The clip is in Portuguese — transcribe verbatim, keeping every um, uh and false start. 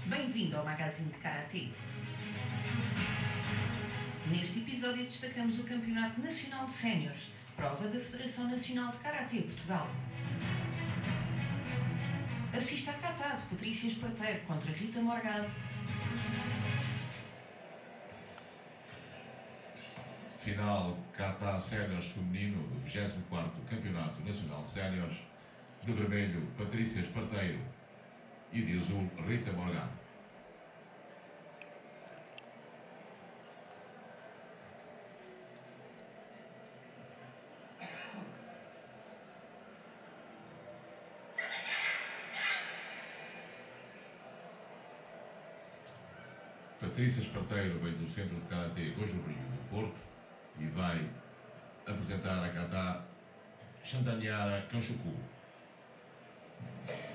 Bem-vindo ao Magazine de Karatê. Neste episódio destacamos o Campeonato Nacional de Séniores, prova da Federação Nacional de Karatê Portugal. Assista a kata de Patrícia Esparteiro contra Rita Morgado. Final kata séniores feminino do vigésimo quarto Campeonato Nacional de Séniores. De vermelho, Patrícia Esparteiro, e de azul, Rita Morgado. Patrícia Esparteiro vem do Centro de Karatê Goju Ryu do Porto e vai apresentar a kata Shantanyara Kanshoku.